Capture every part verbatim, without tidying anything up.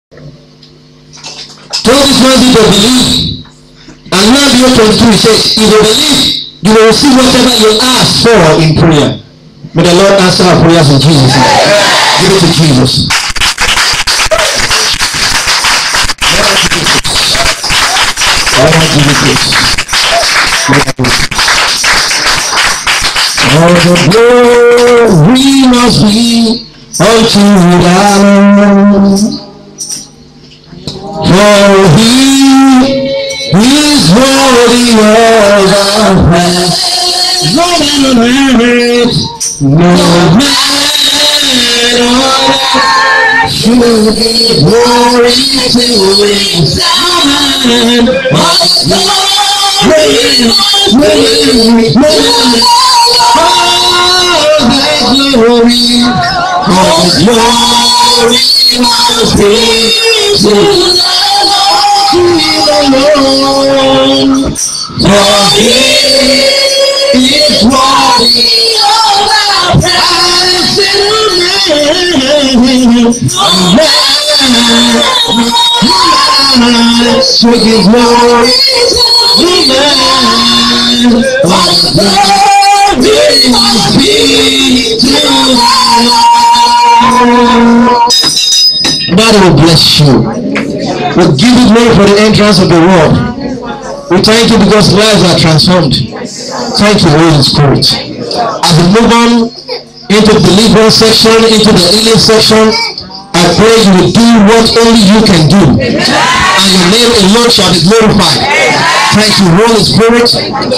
Told this man to believe. And now the twenty-two, he says, if you believe, you will receive whatever you ask for in prayer. May the Lord answer our prayers in Jesus' name. Give it to Jesus. Lord Jesus. All the glory must be unto God. For he is worthy of our praise. No man on earth, no man on earth should be glory to his man. All the glory, all the glory must be to the Lord, for he is worthy of our praise. Man should give glory to man. All glory must be to the Lord. God will bless you. We give you glory for the entrance of the world. We thank you because lives are transformed. Thank you, Holy Spirit. As we move on into the deliverance section, into the healing section, I pray you will do what only you can do. And your name alone shall be glorified. Thank you, Holy Spirit.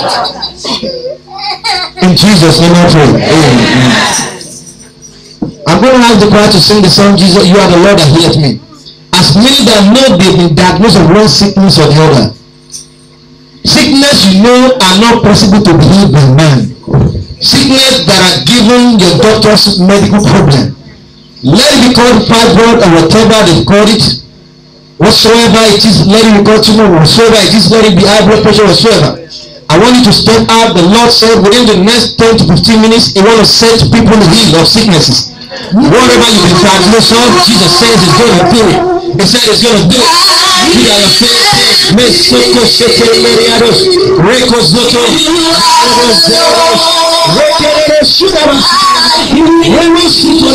In Jesus' name I pray. Amen. I'm going to ask the choir to sing the song, Jesus, you are the Lord that healeth me. As many that know they've been diagnosed of one sickness or the other. Sickness you know are not possible to be healed by man. Sickness that are given your doctor's medical problem. Let it be called fibroid or whatever they call it. Whatsoever it is, let it be called tumor, whatsoever it is, let it be high blood pressure, whatsoever. I want you to step out. The Lord said within the next ten to fifteen minutes, He wants to set people healed of sicknesses. Whatever you've been diagnosed of, Jesus says He's going to do it. He said He's going to do it. He are your faith. Mesoko sete meriados. Rekos noto. Rekere shudaba. Remo suto.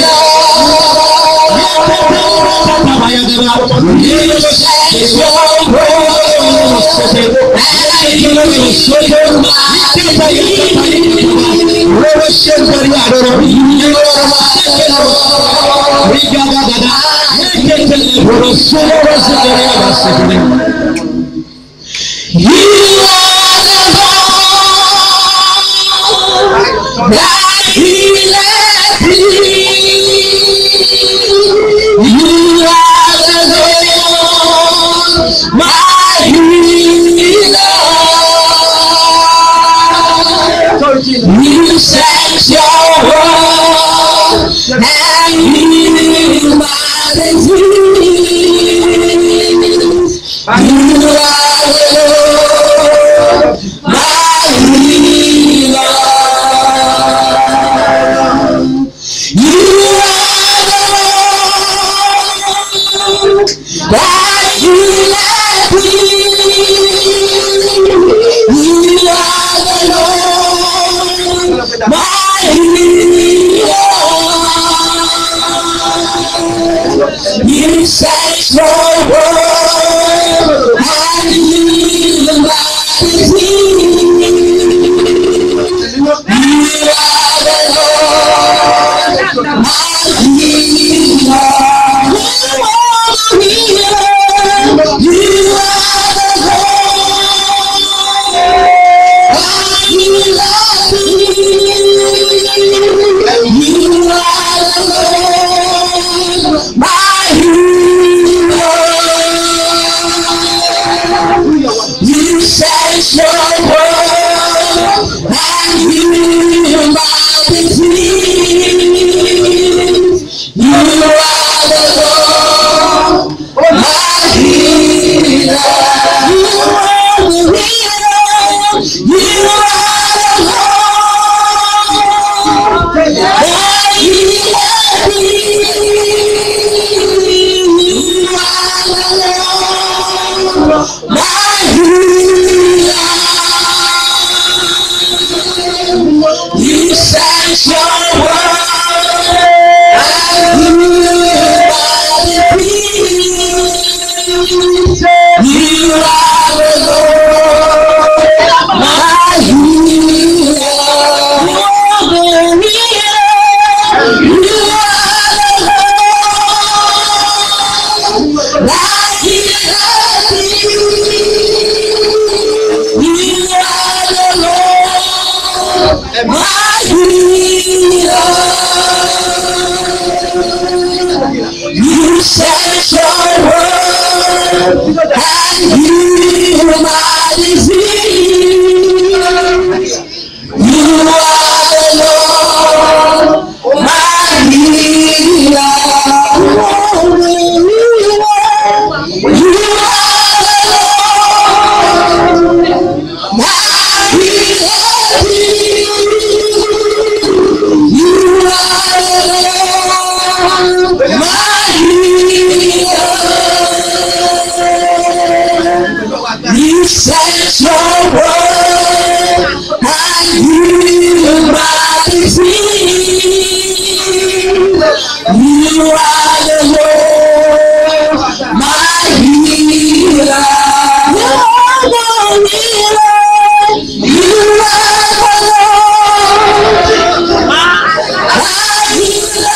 You set your word and heal my disease. You are the Lord, my healer. You are the Lord that healeth me. You are the Lord, my healer. You set your word and heal my disease. You are the Lord, my healer. You are the Lord. You love me. You are the Lord, my healer. You set your word and heal my disease. You are the Lord, my healer. You are the healer. You are the Lord, my healer. You are You sent your word and healed my disease. You are the Lord, my healer. You are the healer. You are the Lord, my healer. You are the Lord, my healer. You sent your word and healed my disease. You are the Lord, my healer. You are the Lord, my healer. You are the Lord, my healer. You sent your word and healed my disease. You are the Lord, my healer. You are the healer. You are the Lord, my healer.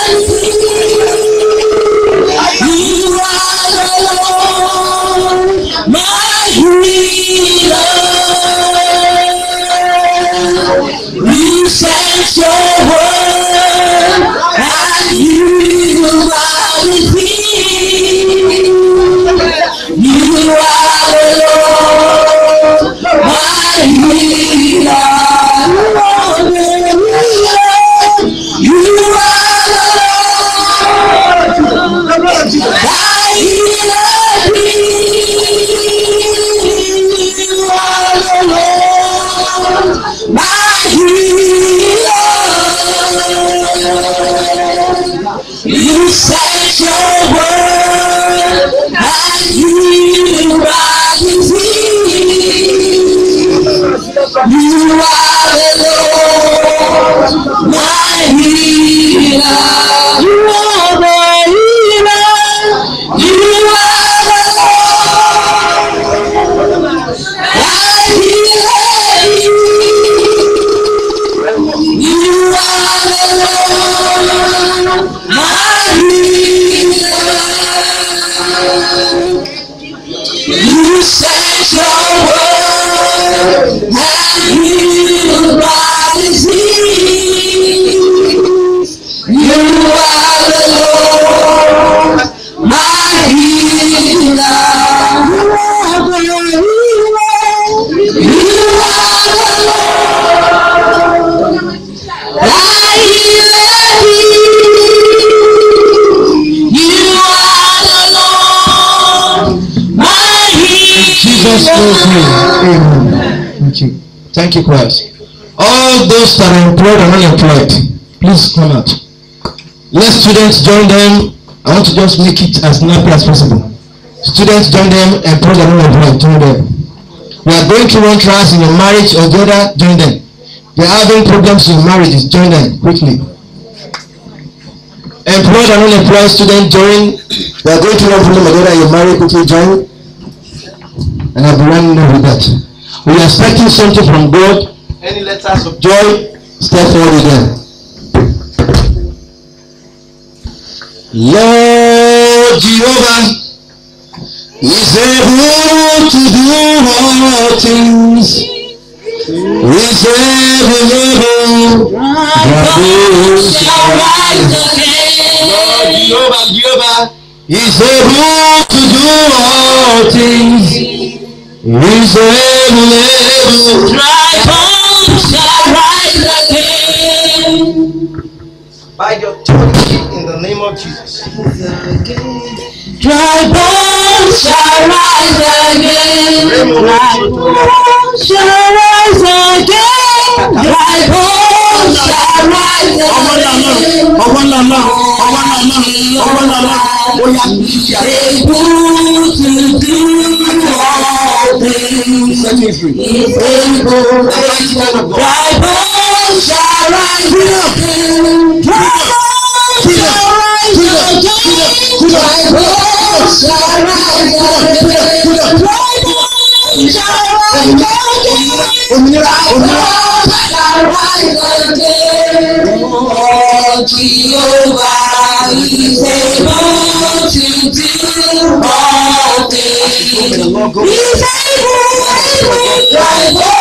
You are the Lord, my healer. You sent your word and healed my disease. You are the Lord, my healer. You are the healer. You are the Lord, my healer. You are the Lord, my healer. You sent your word and healed my disease. You are the Lord, my healer. You are the healer. You are the Lord, my healer. You are the Lord, my healer. You sent your word and healed my disease. You are the Lord, my healer. You are the healer. You are the Lord, my healer. You are the Lord, my healer. Jesus knows me. Amen. Thank you. Thank you, Christ. All those that are employed and unemployed, please come out. Let students join them. I want to just make it as snappy as possible. Students join them, employed and unemployed, join them. We are going through one trials in your marriage or the other, join them. They are having problems in marriages, join them quickly. Employed and unemployed students join. They are going through one problem or the other in your marriage, quickly join. And I'll be running over that. We are expecting something from God. Any letters of joy, step forward again. Lord Jehovah is able to do all things. Is able, God shall rise again. Lord Jehovah, Jehovah is able to do all things. Is able, able, dry bones shall rise again. By the authority in the name of Jesus. Dry bones shall rise again. Dry bones shall rise again. Dry bones shall rise again. ọwọ́ ńlá náà ọwọ́ ńlá náà ọwọ́ ńlá náà ó yá Able to do all things. set me free. Is able. Thy bones shall rise again. Thy bones shall rise again. Thy bones shall rise again. Thy bones shall rise again. òmìnira òmìnira. Shall rise again. Oh, Jehovah is able to do all things. He's able, able, able.